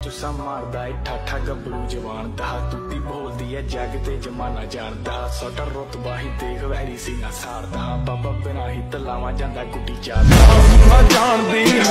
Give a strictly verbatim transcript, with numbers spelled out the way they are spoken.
तुसा मारदा है ठाठा गबरू जवान दा तुती बोलदी है जग ते जमाना जानदा सोटा रुतबा ही देख वैरी सीना सारदा बाबा बिना ही तलावा जांदा गुड्डी चारदा जानदी